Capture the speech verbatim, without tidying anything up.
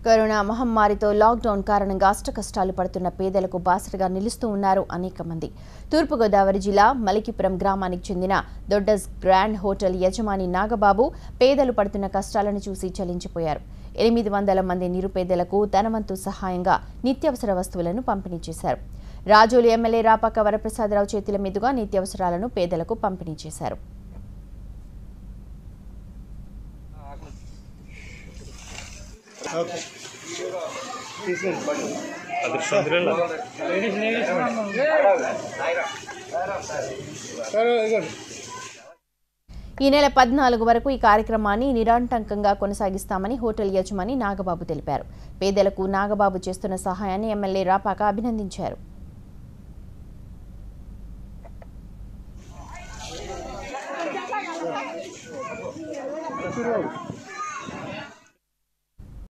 Corona మహమ్మారితో lockdown కారణంగా అష్టకష్టాలు పడుతున్న పేదలకు బాసటగా నిలుస్తూ ఉన్నారు అనేక మంది. తూర్పుగోదావరి జిల్లా మలికిపురం గ్రామానికి చెందిన దొడ్డస్ గ్రాండ్ హోటల్ యజమాని నాగబాబు పేదలు పడుతున్న కష్టాలను చూసి చలించిపోయారు. ఎనిమిది వందల మంది నిరుపేదలకు ధనవంతు సహాయంగా నిత్యావసర వస్తువులను పంపిణీ చేశారు. రాజోలు ఎమ్మెల్యే రాపాక వరప్రసాదరావు చేతుల మీదుగా నిత్యావసరాలను పేదలకు పంపిణీ చేశారు. ఈ నెల పద్నాలుగు వరకు ఈ కార్యక్రమాన్ని నిరాటంకంగా కొనసాగిస్తామని హోటల్ యజమాని నాగబాబు తెలిపారు. పేదలకు నాగబాబు చేస్తున్న సహాయాన్ని ఎమ్మెల్యే రాపాక అభినందించారు.